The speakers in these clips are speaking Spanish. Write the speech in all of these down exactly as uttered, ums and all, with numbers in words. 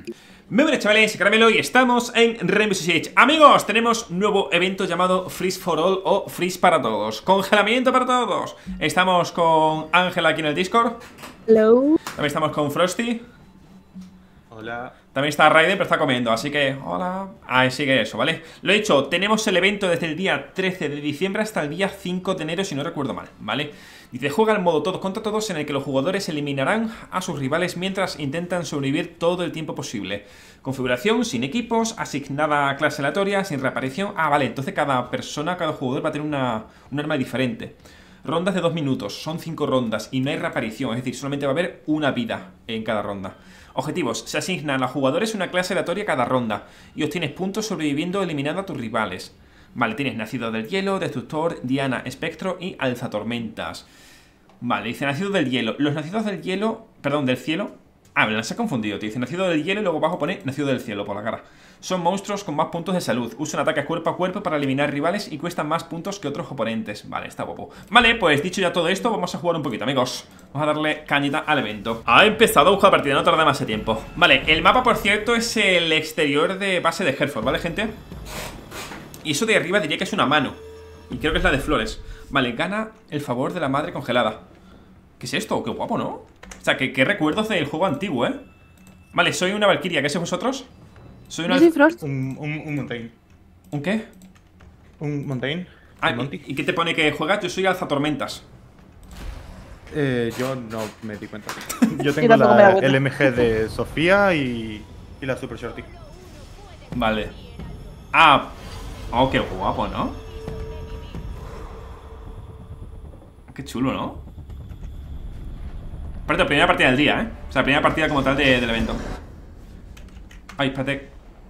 Muy buenas chavales, Caramelo y estamos en Rainbow Six Siege. Amigos, tenemos nuevo evento llamado Freeze for All o Freeze para todos. Congelamiento para todos. Estamos con Ángela aquí en el Discord. Hello. También estamos con Frosty. Hola. También está Raiden, pero está comiendo, así que hola. Así que eso, ¿vale? Lo he dicho, tenemos el evento desde el día trece de diciembre hasta el día cinco de enero, si no recuerdo mal, ¿vale? Dice, juega el modo todos contra todos, en el que los jugadores eliminarán a sus rivales mientras intentan sobrevivir todo el tiempo posible. Configuración sin equipos, asignada clase aleatoria, sin reaparición. Ah, vale, entonces cada persona, cada jugador va a tener una, un arma diferente. Rondas de dos minutos, son cinco rondas y no hay reaparición, es decir, solamente va a haber una vida en cada ronda. Objetivos, se asignan a jugadores una clase aleatoria cada ronda y obtienes puntos sobreviviendo eliminando a tus rivales. Vale, tienes Nacido del Hielo, Destructor, Diana, Espectro y Alzatormentas. Vale, dice Nacido del Hielo. Los Nacidos del Hielo, perdón, del Cielo. Ah, me las he confundido, te dice Nacido del Hielo y luego abajo pone Nacido del Cielo por la cara. Son monstruos con más puntos de salud. Usan ataques cuerpo a cuerpo para eliminar rivales y cuestan más puntos que otros oponentes. Vale, está guapo. Vale, pues dicho ya todo esto, vamos a jugar un poquito, amigos. Vamos a darle cañita al evento. Ha empezado a buscar partida, no tarda más de tiempo. Vale, el mapa, por cierto, es el exterior de base de Hereford, ¿vale, gente? Y eso de arriba diría que es una mano. Y creo que es la de flores. Vale, gana el favor de la madre congelada. ¿Qué es esto? Qué guapo, ¿no? O sea, que qué recuerdos del juego antiguo, ¿eh? Vale, soy una Valkyria, ¿qué sois vosotros? Soy una... Yo soy Frost. Un, un, un Montaigne. ¿Un qué? Un Montaigne. Ah, Un Monty. ¿y qué te pone que juegas? Yo soy Alzatormentas. Eh, yo no me di cuenta. Yo Yo tengo tampoco me he dado la cuenta. L M G de Sofía y, y la Super Shorty. Vale. Ah, oh, qué guapo, ¿no? Qué chulo, ¿no? Aparte, primera partida del día, ¿eh? O sea, primera partida como tal de, del evento. Ay, espérate.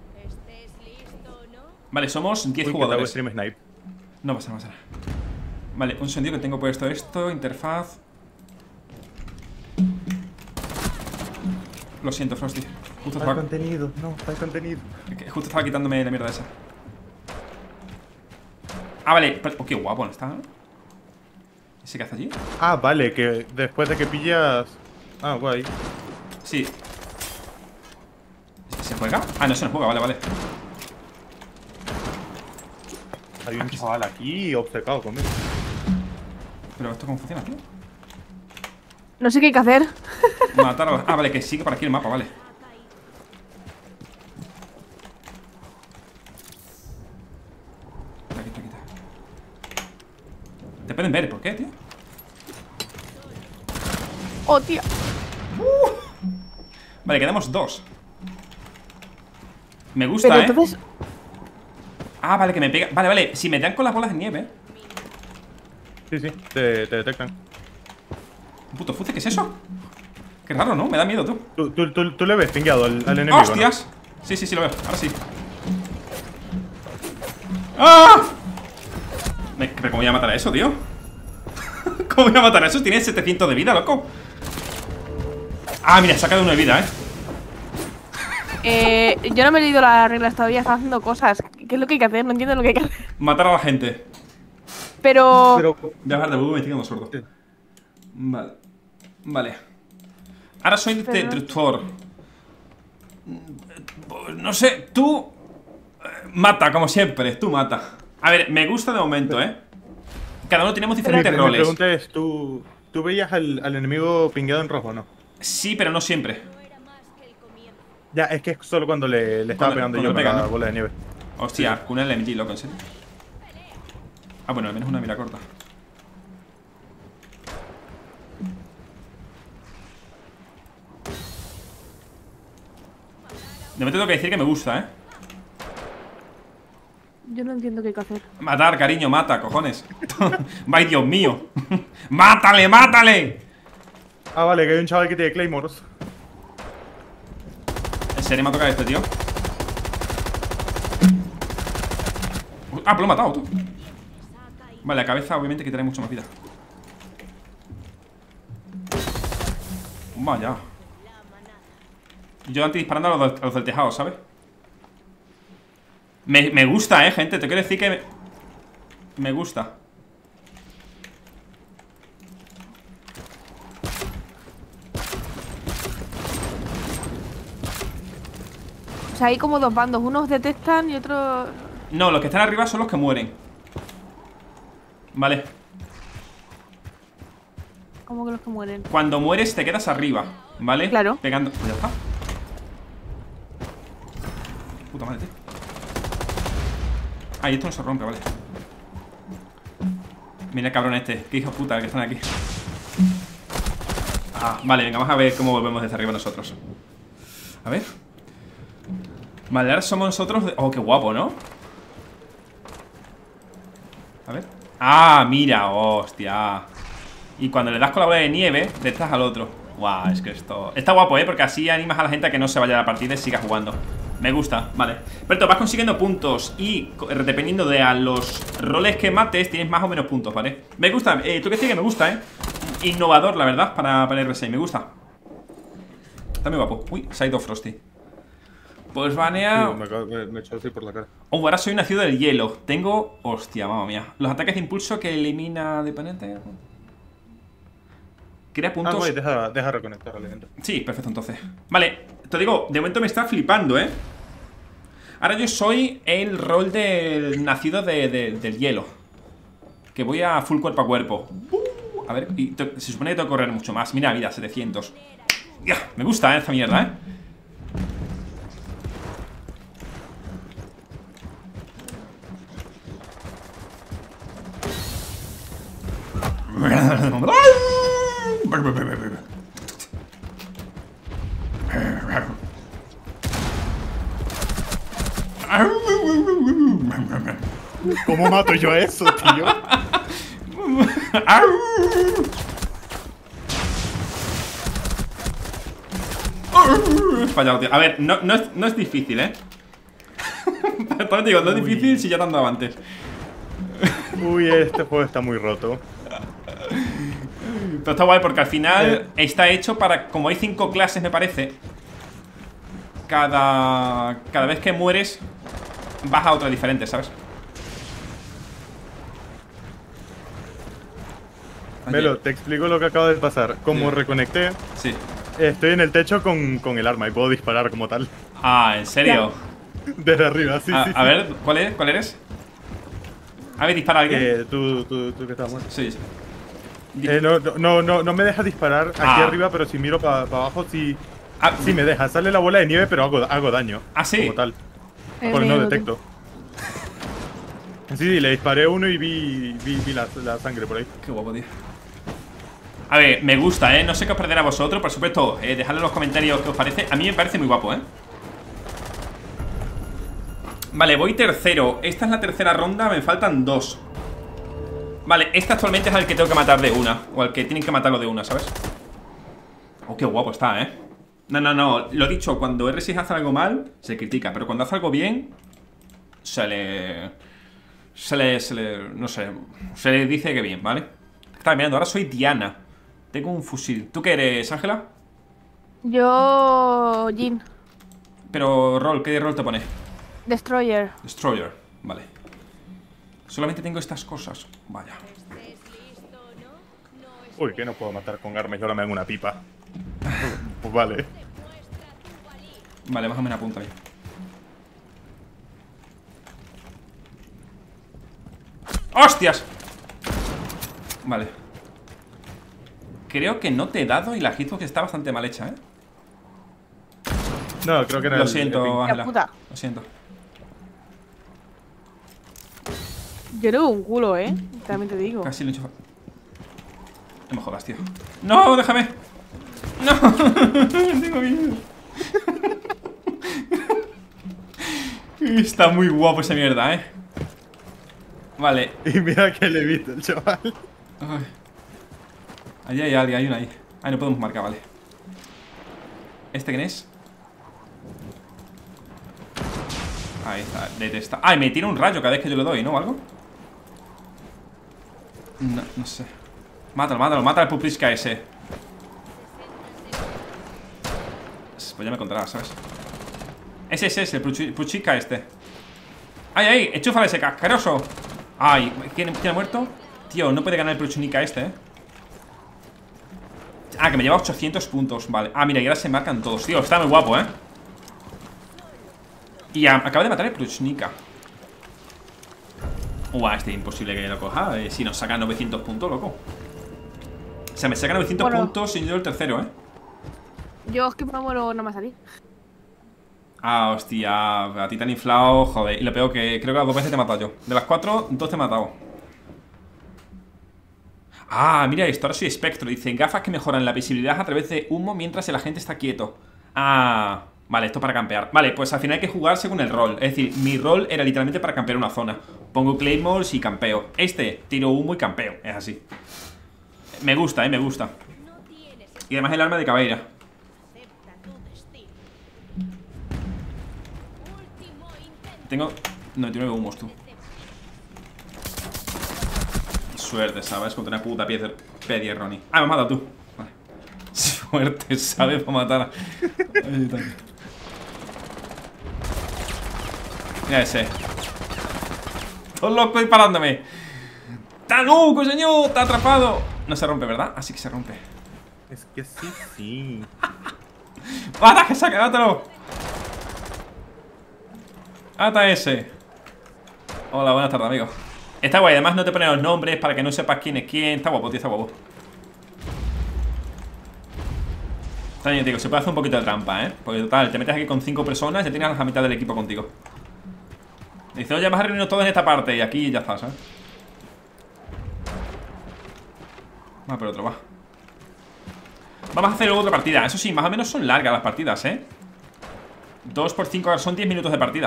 Vale, somos diez Uy, que te hago jugadores. stream snipe. No pasa nada, no pasa nada. Vale, un sonido que tengo puesto esto. Interfaz. Lo siento, Frosty. Justo Hay estaba, contenido, no, hay contenido. que justo estaba quitándome la mierda esa. Ah, vale. pero- Oh, qué guapo, ¿no está? ¿Ese qué hace allí? Ah, vale, que después de que pillas. Ah, guay. Sí. ¿Se juega? Ah, no se nos juega, vale, vale. Hay un chaval aquí obcecado conmigo. Pero esto cómo funciona, tío. No sé qué hay que hacer. Matar a los... Ah, vale, que sigue por aquí el mapa, vale. Quita, quita, quita. Te pueden ver, ¿por qué, tío? Oh, tío. Vale, quedamos dos. Me gusta, Pero ¿eh? entonces. Ah, vale, que me pega. Vale, vale, si me dan con las bolas de nieve. Sí, sí, te, te detectan. Un puto fuce, ¿qué es eso? Qué raro, ¿no? Me da miedo, tú. Tú, tú, tú, tú le ves pingueado al, al enemigo, ¡Hostias! Sí, sí, sí, lo veo. Ahora sí. ¡Ah! Me- ¿Pero cómo voy a matar a eso, tío? ¿Cómo voy a matar a eso? Tiene setecientos de vida, loco. Ah, mira, saca de uno de vida, ¿eh? Eh, yo no me he leído las reglas todavía, estaba haciendo cosas. ¿Qué es lo que hay que hacer? No entiendo lo que hay que hacer. Matar a la gente. Pero. ¿no? Pero. Voy a bajar de volumen, me estoy quedando sordo. Sí. Vale. Vale. Ahora soy Pero- destructor. No sé, tú... eh, Mata, como siempre, tú mata. A ver, me gusta de momento, ¿eh? Cada uno tenemos diferentes Mi roles. pregunta es: ¿tú, ¿tú veías al, al enemigo pingueado en rojo o no? Sí, pero no siempre. Ya, es que es solo cuando le, le estaba Cuando- pegando cuando yo le pega, con la ¿no? bola de nieve. Hostia, con el L M G, loco, en serio. Ah, bueno, al menos una mira corta. De momento tengo que decir que me gusta, ¿eh? Yo no entiendo qué hay que hacer. Matar, cariño, mata, cojones. ¡Ay, Dios mío! ¡Mátale, mátale! Ah, vale, que hay un chaval que tiene claymores. ¿En serio me ha tocado este, tío? Ah, pues lo he matado, tú. Vale, la cabeza obviamente quitaré mucho más vida. Vaya. Yo antes disparando a los, del- a los del tejado, ¿sabes? Me, me gusta, eh, gente. Te quiero decir que me, me gusta. sea, hay como dos bandos. Unos detectan y otros... No, los que están arriba son los que mueren. Vale. ¿Cómo que los que mueren? Cuando mueres te quedas arriba, ¿vale? Claro. Pegando. Pues ya está. Puta madre, tío. Ah, y esto no se rompe, vale. Mira el cabrón este. Qué hijo de puta que están aquí. Ah, vale, venga, vamos a ver cómo volvemos desde arriba nosotros. A ver. Vale, ahora somos nosotros de... Oh, qué guapo, ¿no? A ver. Ah, mira, hostia. Y cuando le das con la bola de nieve, le estás al otro. Guau, es que esto... Está guapo, ¿eh? Porque así animas a la gente a que no se vaya a la partida y siga jugando. Me gusta, vale. Pero vas consiguiendo puntos y dependiendo de a los roles que mates, tienes más o menos puntos, ¿vale? Me gusta, eh, tú que sí que me gusta, ¿eh? Innovador, la verdad, para, para el R seis, me gusta. Está muy guapo. Uy, se ha ido Frosty. Pues banea... Sí, me, acabo- me, me he echado así por la cara. Oh, ahora soy una ciudad del hielo. Tengo... Hostia, mamma mía. Los ataques de impulso que elimina de oponente. Crea Ah, puntos... guay, deja, deja reconectar al evento. Sí, perfecto, entonces. Vale, te digo, de momento me está flipando, ¿eh? Ahora yo soy el rol del nacido de, de- del hielo. Que voy a full cuerpo a cuerpo. Uh, a ver, y te- se supone que tengo que correr mucho más. Mira, vida, setecientos. Ya, me gusta, ¿eh? Esta mierda, ¿eh? ¿Cómo mato yo a eso, tío? He fallado, tío. A ver, no, no, es, no es difícil, ¿eh? Pero te digo, no es difícil si ya te han dado antes. Uy, este juego está muy roto. Pero está guay porque al final Eh. está hecho para... Como hay cinco clases, me parece. Cada... Cada vez que mueres vas a otra diferente, ¿sabes? Melo, te explico lo que acaba de pasar. Como Sí. reconecté, Sí. estoy en el techo con, con el arma y puedo disparar como tal. Ah, ¿en serio? Desde arriba, sí, a, sí. a sí. ver, ¿cuál eres? ¿Cuál eres? A ver, dispara a alguien. Eh, tú, tú, tú que estás muerto. Sí, sí. Di- Eh, no, no, no, no me deja disparar aquí Ah. arriba, pero si miro para abajo, sí, Ah, sí me deja. Sale la bola de nieve, pero hago, hago daño. Ah, ¿sí? Como tal. Eh, Porque no miedo, detecto. Sí, sí, le disparé a uno y vi, vi, vi la, la sangre por ahí. Qué guapo, tío. A ver, me gusta, ¿eh? No sé qué os perderá a vosotros. Por supuesto, eh, dejadlo en los comentarios qué os parece. A mí me parece muy guapo, ¿eh? Vale, voy tercero. Esta es la tercera ronda, me faltan dos. Vale, este actualmente es al que tengo que matar de una. O al que tienen que matarlo de una, ¿sabes? Oh, qué guapo está, ¿eh? No, no, no, lo dicho, cuando R seis hace algo mal, se critica. Pero cuando hace algo bien, se le... Se le... Se le... No sé, se le dice que bien, ¿vale? Estaba mirando, ahora soy Diana. Tengo un fusil. ¿Tú qué eres, Ángela? Yo... Jin. Pero, rol, ¿qué rol te pone? Destroyer. Destroyer, vale. Solamente tengo estas cosas. Vaya. Uy, que no puedo matar con armas y ahora me dan una pipa. Pues vale. Vale, más o menos apunta ahí. ¡Hostias! Vale. Creo que no te he dado y la hitbox está bastante mal hecha, ¿eh? No, creo que era Lo el- siento, el- Ángela. puta. Lo siento. Yo tengo un culo, ¿eh? También te digo. Casi lo he hecho. No me jodas, tío. ¡No, déjame! ¡No! Tengo miedo. Está muy guapo esa mierda, ¿eh? Vale. Y mira que le he visto el chaval. Ay. Allí hay alguien, hay una ahí. Ahí no podemos marcar, vale. ¿Este quién es? Ahí está, detesta. Ay, me tira un rayo cada vez que yo le doy, ¿no? ¿O algo? No, no sé. Mátalo, mátalo, mata al Pupiska ese. Pues ya me contará, ¿sabes? Ese, ese, ese, el Puchi- Puchica este. ¡Ay, ay! ¡Enchúfale ese cascaroso! ¡Ay! ¿Quién, quién ha muerto? Tío, no puede ganar el Puchinica este, ¿eh? Ah, que me lleva ochocientos puntos, vale. Ah, mira, y ahora se marcan todos. Tío, está muy guapo, ¿eh? Y a, acaba de matar el Pruchnika. Uah, este es imposible que lo coja. eh, Si nos saca novecientos puntos, loco. O sea, me saca novecientos Bueno. puntos y yo el tercero, ¿eh? Yo es que no muero, no me salí. Ah, hostia, a ti te han inflado, joder. Y lo peor que creo que las dos veces te he matado yo. De las cuatro, dos te he matado. Ah, mira esto, ahora soy espectro. Dice, gafas que mejoran la visibilidad a través de humo mientras el agente está quieto. Ah, vale, esto para campear. Vale, pues al final hay que jugar según el rol. Es decir, mi rol era literalmente para campear una zona. Pongo claymores y campeo. Este, tiro humo y campeo, es así. Me gusta, eh, me gusta. Y además el arma de caballería. Tengo noventa y nueve humos, tú. Suerte, ¿sabes? Contra una puta piedra Pedia, Ronnie. Ah, me has matado tú. Vale. Suerte, ¿sabes? Para matar. Mira ese. Todo loco disparándome. ¡Tanuco, señor! ¡Está atrapado! No se rompe, ¿verdad? Así que se rompe. Es que sí, sí. ¡Para, que saque! ¡Mátalo! ¡Ata ese! Hola, buenas tardes, amigo. Está guay, además no te ponen los nombres para que no sepas quién es quién. Está guapo, tío, está guapo. Está bien, digo, se puede hacer un poquito de trampa, ¿eh? Porque total, te metes aquí con cinco personas y ya tienes a la mitad del equipo contigo. Dice, oye, vas a reunirnos todos en esta parte. Y aquí ya está, ¿sabes? Va por otro, va. Vamos a hacer otra partida. Eso sí, más o menos son largas las partidas, ¿eh? dos por cinco son diez minutos de partida.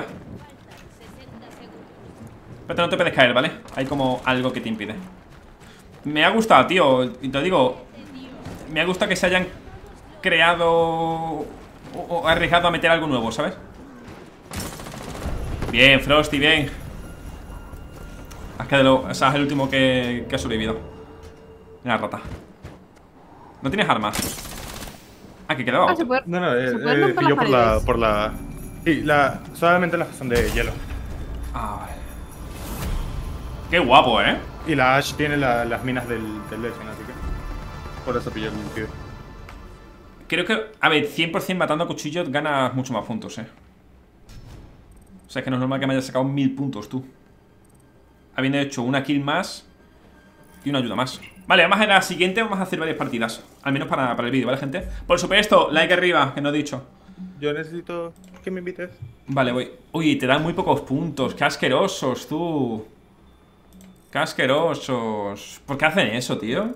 Pero no te puedes caer, ¿vale? Hay como algo que te impide. Me ha gustado, tío. Y te digo, me ha gustado que se hayan creado o, o arriesgado a meter algo nuevo, ¿sabes? Bien, Frosty, bien. Has quedado, o sea, es el último que, que ha sobrevivido. Mira, rata. ¿No tienes armas? Ah, que quedaba Ah, otro. se puede. No, no, eh, ¿Se pueden eh, romper pilló las por la, paredes? por la... Sí, la, solamente las que son de hielo. Ah, vale. Qué guapo, ¿eh? Y la Ash tiene la- las minas del, del Legend, así que... Por eso pilló el pibe. Creo que, a ver, cien por cien matando a cuchillo ganas mucho más puntos, eh. O sea, es que no es normal que me hayas sacado mil puntos, tú. Habiendo hecho una kill más y una ayuda más. Vale, vamos a la siguiente, vamos a hacer varias partidas. Al menos para, para el vídeo, ¿vale, gente? Por supuesto, like arriba, que no he dicho. Yo necesito que me invites. Vale, voy. Uy, te dan muy pocos puntos. Qué asquerosos, tú. Qué asquerosos. ¿Por qué hacen eso, tío?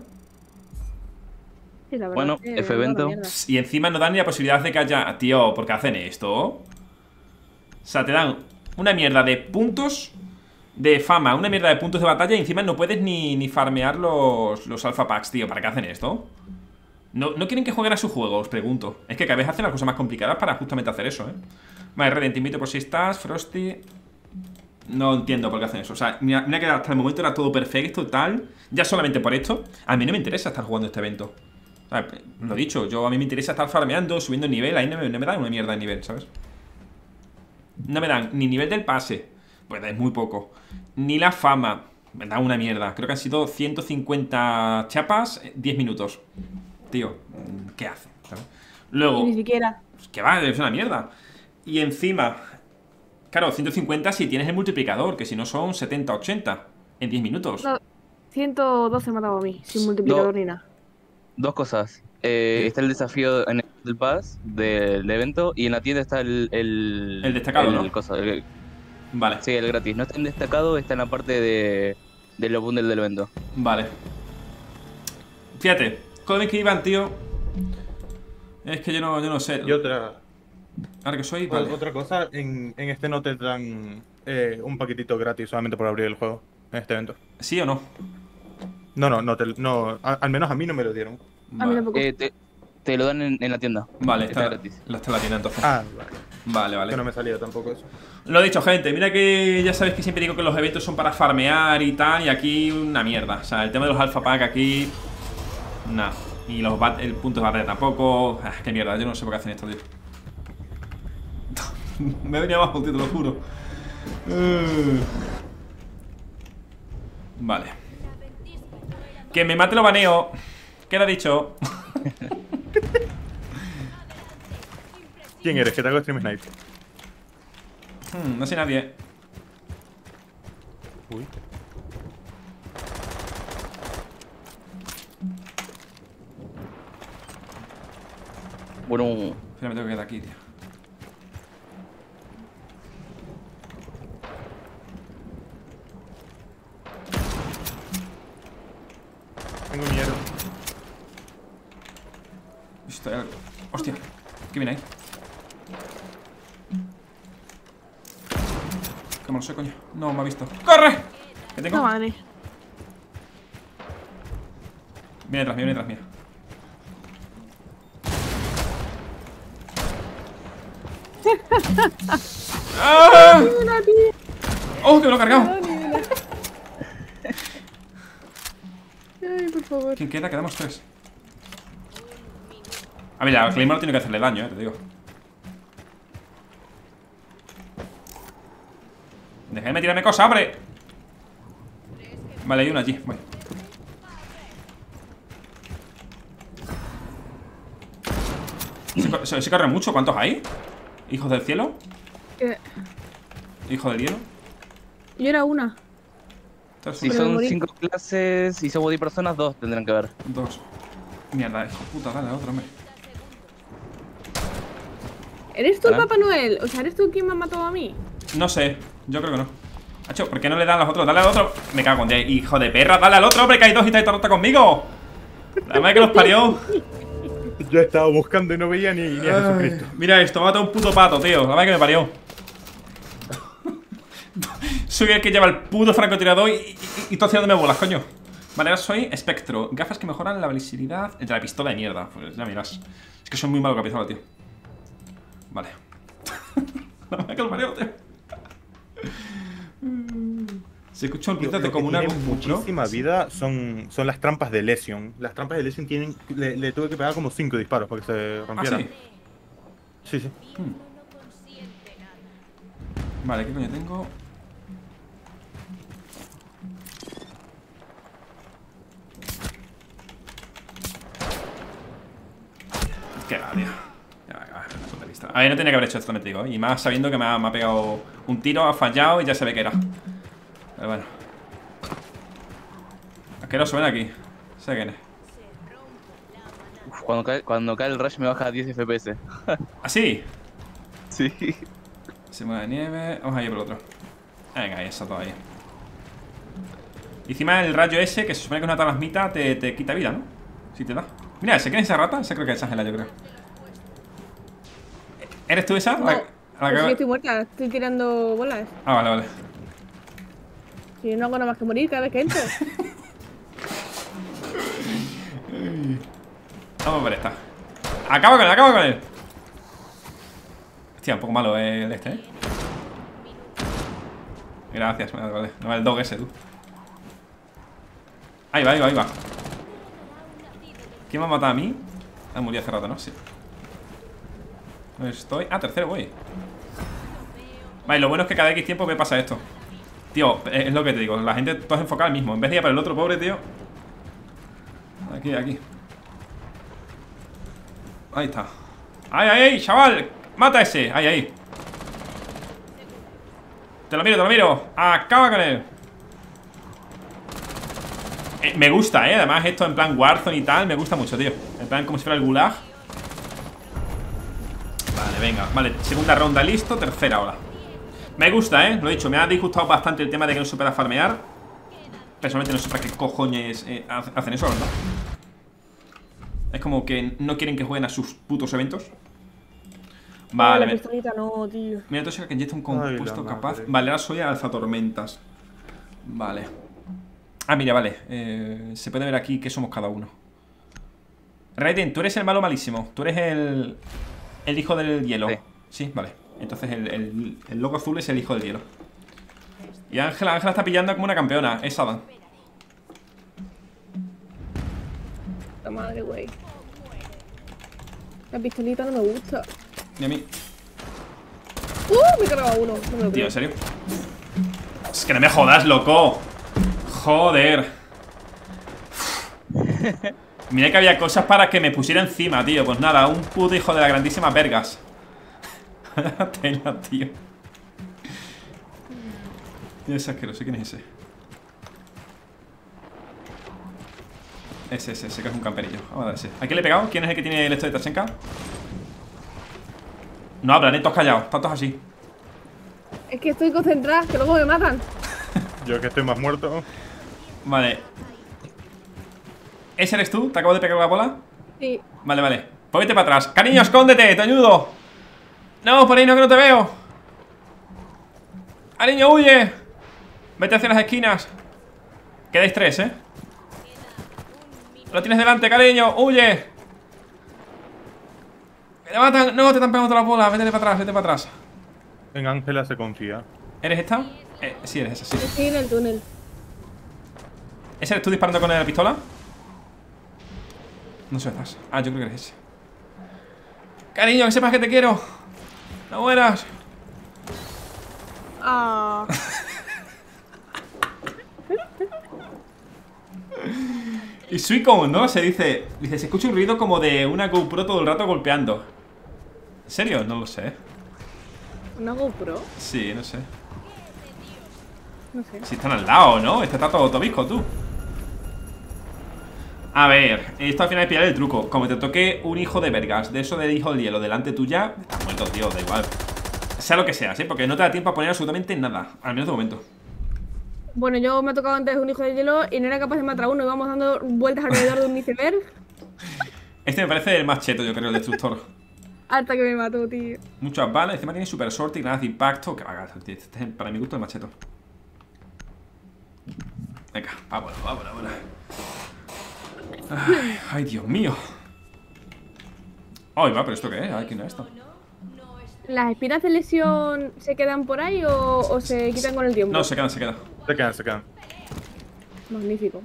Sí, la verdad Bueno, es que F es una evento. mierda. Y encima no dan ni la posibilidad de que haya... Tío, ¿por qué hacen esto? O sea, te dan una mierda de puntos de fama, una mierda de puntos de batalla y encima no puedes ni, ni farmear los, los alpha packs, tío. ¿Para qué hacen esto? No, no quieren que jueguen a su juego, os pregunto. Es que cada vez hacen las cosas más complicadas para justamente hacer eso, ¿eh? Vale, Reden, te invito por si estás, Frosty. No entiendo por qué hacen eso. O sea, mira, mira que hasta el momento era todo perfecto, tal. Ya solamente por esto, a mí no me interesa estar jugando este evento. O sea, lo dicho, yo a mí me interesa estar farmeando, subiendo el nivel. Ahí no me, no me dan una mierda de nivel, ¿sabes? No me dan ni nivel del pase, pues es muy poco. Ni la fama, me dan una mierda. Creo que han sido ciento cincuenta chapas, diez minutos. Tío, ¿qué hace? ¿Sabes? Luego, Y ni siquiera. pues, que va, es una mierda. Y encima, claro, ciento cincuenta si tienes el multiplicador, que si no son setenta, ochenta en diez minutos. No, ciento doce me ha matado a mí, sin multiplicador No. ni nada. Dos cosas. Eh, está el desafío en el pass del evento y en la tienda está el... El, El destacado, el ¿no? cosa, el- Vale, sí, el gratis. No está en destacado, está en la parte de, de los bundles del evento. vale. Fíjate, con el que iban, tío. Es que yo no, yo no sé. Y otra, Ahora que soy, vale. otra cosa, en, en este no te dan eh, un paquetito gratis solamente por abrir el juego, en este evento. ¿Sí o no? No, no, no, te, no a- al menos a mí no me lo dieron. A mí Vale, tampoco. Eh, te, te lo dan en, en la tienda. vale, está está, gratis. la está la tienda entonces. Ah, vale. Vale, vale. Que no me salía tampoco eso. Lo dicho, gente, mira que ya sabéis que siempre digo que los eventos son para farmear y tal, y aquí una mierda. O sea, el tema de los alpha pack aquí, nada. Y los bat el punto de batalla tampoco. Ah, qué mierda, yo no sé por qué hacen esto, tío. Me he venido abajo, tío, te lo juro. Uh. Vale. Que me mate lo baneo. ¿Qué le ha dicho? ¿Quién eres? Que te hago stream snipe. Hmm, no sé nadie. Uy. Bueno, Espera, me tengo que quedar aquí, tío. Tengo miedo. Estoy algo. Hostia, ¿qué viene ahí? ¿Cómo lo sé, coño? No me ha visto. ¡Corre! ¿Qué tengo? No, madre. Viene detrás mío, viene detrás mío. ¡Ah! ¡Oh, que me lo he cargado! Ay, por favor. ¿Quién queda? Quedamos tres. A ver, al Claymore tiene que hacerle daño, eh, te digo. Déjame tirarme cosas, hombre. Vale, hay una allí, voy. Se, co- se, se corre mucho, ¿cuántos hay? ¿Hijos del cielo? Eh, ¿Hijos del hielo? Yo era una. Tres, si uno, Pero son morí. cinco clases y somos diez personas, dos tendrán que ver. dos. Mierda, hijo de puta, dale a otro, hombre. ¿Eres tú el ¿Hola? Papá Noel? O sea, ¿eres tú quien me ha matado a mí? No sé, yo creo que no. Hacho, ¿por qué no le dan a los otros? Dale al otro. Me cago en Dios, hijo de perra, dale al otro, hombre, que hay dos y está rota conmigo. La madre que los parió. Yo estaba buscando y no veía ni, ni a Jesucristo. Ay, mira esto, mata a un puto pato, tío. La madre que me parió. Soy el que lleva el puto francotirador y, y, y todo haciéndome bolas, coño. Vale, ahora soy espectro. Gafas que mejoran la visibilidad de la pistola de mierda. Pues ya miras. Es que soy muy malo con la pistola, tío. Vale. La madre que lo parió, tío. Se escucha un Tío, ruido lo de que como una tiene GoPro. muchísima vida son, son las trampas de Lesion. Las trampas de Lesion tienen. Le, le tuve que pegar como cinco disparos para que se Ah, rompiera. sí. Sí, sí. Vale, ¿qué coño tengo? Qué va, tío. Ya va, ya va, la puta lista. A ver, no tenía que haber hecho esto, me te digo. Y más sabiendo que me ha, me ha pegado un tiro, ha fallado y ya se ve que era. Pero bueno. Asqueroso, ven aquí. Sé quién es. Uf, cuando, cae, cuando cae el rush me baja a diez F P S. ¿Así? Sí. Se mueve de nieve. Vamos a ir por el otro. Venga, ahí está todo ahí. Y encima el rayo ese, que se supone que es una talasmita, te, te quita vida, ¿no? Si te da. Mira, ¿se cree esa rata? Esa creo que es Ángela, yo creo. ¿Eres tú esa? No, La- la pues que- sí, estoy muerta. Estoy tirando bolas. Ah, vale, vale. Si no hago nada más que morir cada vez que entro. Vamos por esta. Acaba con él, acaba con él. Hostia, un poco malo eh, el este, ¿eh? Gracias, vale, vale. No, el dog ese, tú. Ahí va, ahí va, ahí va. ¿Quién me ha matado a mí? Ah, murió hace rato, ¿no? Sí. ¿Dónde estoy? Ah, tercero voy. Vale, lo bueno es que cada X tiempo me pasa esto. Tío, es lo que te digo. La gente toda enfocada al mismo. En vez de ir para el otro, pobre, tío. Aquí, aquí. Ahí está. ¡Ay, ay, ay, chaval! ¡Mata a ese! ¡Ay, ay! Te lo miro, te lo miro. ¡Acaba con él! Eh, me gusta, eh. Además, esto en plan Warzone y tal, me gusta mucho, tío. En plan, como si fuera el gulag. Vale, venga. Vale, segunda ronda, listo. Tercera ahora. Me gusta, eh. Lo he dicho, me ha disgustado bastante el tema de que no se pueda farmear. Personalmente no sé para qué cojones eh, hacen eso, ¿verdad? Es como que no quieren que jueguen a sus putos eventos. Vale, La me... pistolita no, tío. Mira, entonces que inyecta un Ay, compuesto la capaz. madre. Vale, ahora soy alza tormentas. Vale. Ah, mira, vale. Eh, se puede ver aquí que somos cada uno. Raiden, tú eres el malo malísimo. Tú eres el. El hijo del hielo. Sí. Sí, vale. Entonces el, el, el logo azul es el hijo del hielo. Y Ángela, Ángela está pillando como una campeona. Es Adam. La madre, güey. La pistolita no me gusta. Y a mí. ¡Uh! Me he cargado uno. No me lo Tío, creo. ¿en serio? Es que no me jodas, loco. Joder. Mira que había cosas para que me pusiera encima, tío. Pues nada, un puto hijo de la grandísima vergas. Tela, tío. Ese asqueroso, ¿quién es ese? Ese, ese, ese que es un camperillo. Vamos a dar ese. ¿A quién le he pegado? ¿Quién es el que tiene el esto de Tachenka? No hablan, ¿eh? Todos callados, están todos así. Es que estoy concentrada, que luego me matan. Yo que estoy más muerto. Vale. ¿Ese eres tú? ¿Te acabo de pegar la bola? Sí. Vale, vale. Pues vete para atrás. Cariño, escóndete, te ayudo. No, por ahí no, que no te veo. Cariño, huye. Vete hacia las esquinas. Quedáis tres, ¿eh? Lo tienes delante, cariño, huye. Me matan. No, te están pegando todas las bolas. Vete para atrás, vete para atrás. En Ángela se confía. ¿Eres esta? Eh, sí, eres esa, sí. Estoy en el túnel. ¿Ese eres tú disparando con la pistola? No sé, estás. Ah, yo creo que eres ese. Cariño, que sepas que te quiero. No mueras. Ah. Y Suicon, ¿no? Se dice. Dice, se escucha un ruido como de una GoPro todo el rato golpeando. ¿En serio? No lo sé. ¿Una GoPro? Sí, no sé. No sé. Si están al lado, ¿no? Este está todo tobisco, tú. A ver, esto al final es pillar el truco. Como te toque un hijo de vergas, de eso de hijo del hielo delante tuya, estás muerto, tío, da igual. Sea lo que sea, ¿sí? Porque no te da tiempo a poner absolutamente nada. Al menos de momento. Bueno, yo me ha tocado antes un hijo de hielo y no era capaz de matar a uno. Íbamos dando vueltas alrededor de un iceberg Este me parece el más cheto, yo creo, el destructor. hasta que me mató, tío. Muchas balas, encima tiene super sorte y granadas de impacto. Que vaga, este es, para mi gusto, el más cheto. Venga, vámonos, vámonos, vámonos. Ay, ay, Dios mío. Ay, va, pero ¿esto qué es? Ay, ¿quién es esto? ¿Las espinas de lesión se quedan por ahí o, o se quitan con el tiempo? No, se quedan, se quedan. Se quedan, se quedan. Magnífico.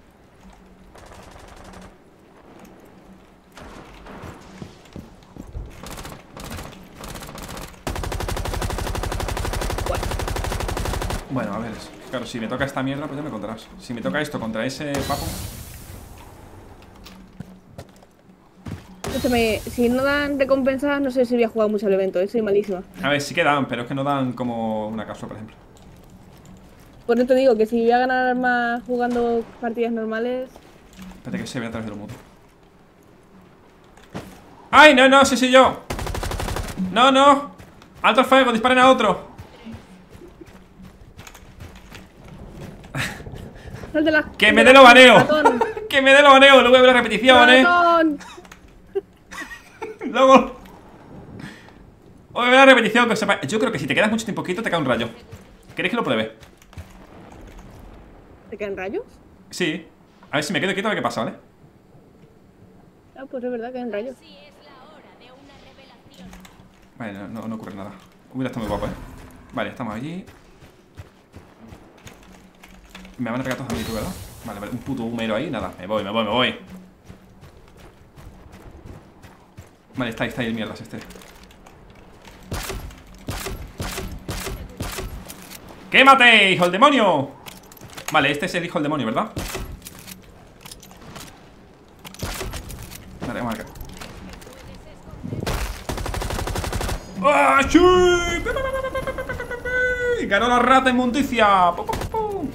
Bueno, a ver, claro, si me toca esta mierda, pues ya me contarás. Si me toca esto contra ese papo. Escúchame, si no dan recompensas, no sé si voy a jugar mucho al evento, ¿eh? Soy malísima. A ver, sí que dan, pero es que no dan como una cápsula, por ejemplo. Por eso te digo que si voy a ganar más jugando partidas normales. Espérate que se ve a través del mundo. ¡Ay, no, no! ¡Sí, sí, yo! ¡No, no! ¡Alto el fuego! ¡Disparen a otro! Sal de la- ¡Que de me la- dé lo baneo! maratón. ¡Que me dé lo baneo! Luego voy a ver la repetición, eh. Maratón. Luego. Voy a ver la repetición, que sepa. Yo creo que si te quedas mucho tiempo quieto, te cae un rayo. ¿Queréis que lo pruebe? ¿Te caen rayos? Sí. A ver si me quedo quieto, a ver qué pasa, ¿vale? Ah, pues es verdad que caen rayos. Vale, no, no, no ocurre nada. Hubiera estado muy guapo, eh. Vale, estamos allí. Me van a pegar todos a mí, tú, ¿verdad? Vale, vale, un puto humero ahí, nada. Me voy, me voy, me voy. Vale, está ahí, está ahí el mierdas este. ¡Quémate, hijo del demonio! Vale, este es el hijo del demonio, ¿verdad? Vale, vamos a marcar. ¡Ah, sí! ¡Ganó la rata inmundicia! ¡Pum, pum, pum!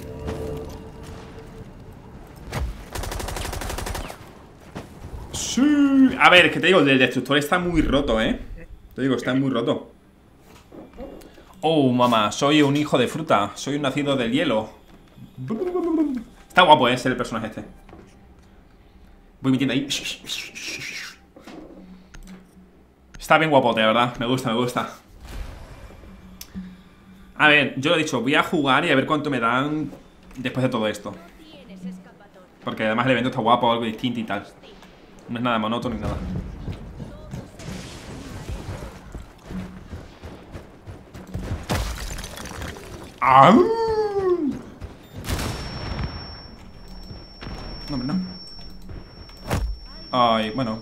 ¡Sí! A ver, es que te digo, el del destructor está muy roto, ¿eh? Te digo, está muy roto. Oh, mamá, soy un hijo de fruta. Soy un nacido del hielo. Está guapo, ¿eh? Ser el personaje este. Voy metiendo ahí. Está bien guapote, de verdad. Me gusta, me gusta. A ver, yo lo he dicho, voy a jugar y a ver cuánto me dan después de todo esto. Porque además el evento está guapo, algo distinto y tal. No es nada monótono ni nada. ¡Ah! No, hombre, no. Ay, bueno.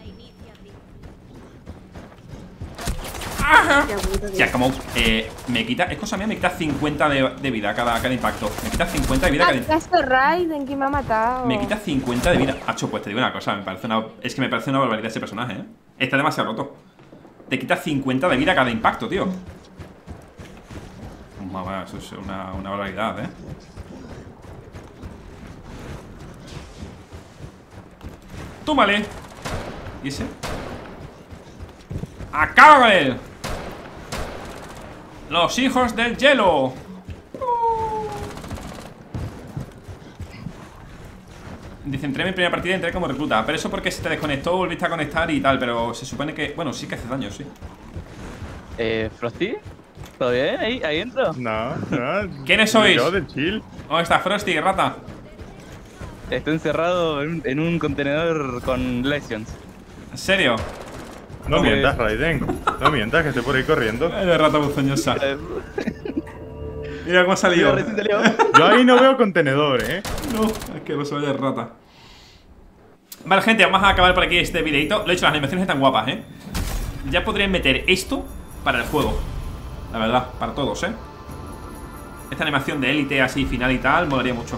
¡Ajá! Ya, como eh, me quita, es cosa mía, me quita cincuenta de, de vida cada, cada impacto. Me quita cincuenta de vida cada impacto. Casto Raiden, que me ha matado. Me quita cincuenta de vida. Hacho, pues te digo una cosa, me parece una, es que me parece una barbaridad ese personaje, ¿eh? Está demasiado roto. Te quita cincuenta de vida cada impacto, tío. Mamá, eso es una, una barbaridad, ¿eh? ¡Túmale! ¿Y ese? ¡Acaba con él! ¡Los hijos del hielo! Dice, entré en mi primera partida y entré como recluta. Pero eso porque se te desconectó, volviste a conectar y tal. Pero se supone que... Bueno, sí que hace daño, sí. Eh, ¿Frosty? ¿Todo bien? ¿Ahí, ahí entro? No, no. ¿Quiénes sois? Yo del chill. ¿Dónde está Frosty, rata? Estoy encerrado en, un- en un contenedor con Legends. ¿En serio? No ¿Cómo mientas, es? Raiden. No mientas, que estoy por ahí corriendo. Ay, de rata buzoñosa. Eh, Mira cómo ha salido. recién salió. Yo ahí no veo contenedores, eh. No, es que no se vaya de rata. Vale, gente, vamos a acabar por aquí este videito. Lo he dicho, las animaciones están guapas, ¿eh? Ya podrían meter esto para el juego. La verdad, para todos, ¿eh? Esta animación de élite así, final y tal, molaría mucho.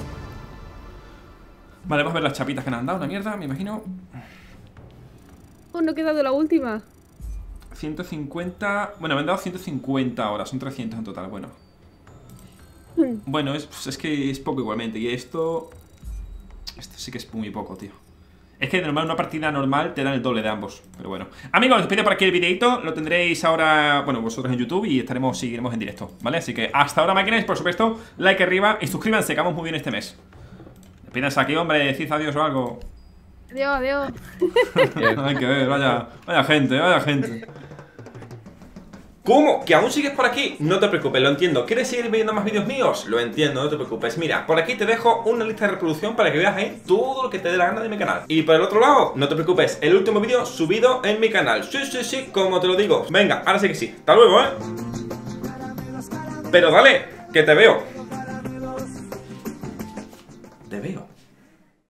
Vale, vamos a ver las chapitas que nos han dado. Una mierda, me imagino. Oh, no he quedado la última. ciento cincuenta... Bueno, me han dado ciento cincuenta ahora. Son trescientos en total, bueno. Bueno, es, pues es que es poco igualmente. Y esto... Esto sí que es muy poco, tío. Es que de normal una partida normal te dan el doble de ambos. Pero bueno. Amigos, os pido por aquí el videito. Lo tendréis ahora, bueno, vosotros en YouTube. Y estaremos, seguiremos en directo, ¿vale? Así que hasta ahora, máquinas, por supuesto, like arriba y suscríbanse, que vamos muy bien este mes. Despídense aquí, hombre, decid adiós o algo. Adiós, adiós. Hay que ver, vaya, vaya gente, vaya gente. ¿Cómo? ¿Que aún sigues por aquí? No te preocupes, lo entiendo. ¿Quieres seguir viendo más vídeos míos? Lo entiendo, no te preocupes. Mira, por aquí te dejo una lista de reproducción para que veas ahí todo lo que te dé la gana de mi canal. Y por el otro lado, no te preocupes, el último vídeo subido en mi canal. Sí, sí, sí, como te lo digo. Venga, ahora sí que sí. Hasta luego, ¿eh? Pero dale, que te veo. Te veo.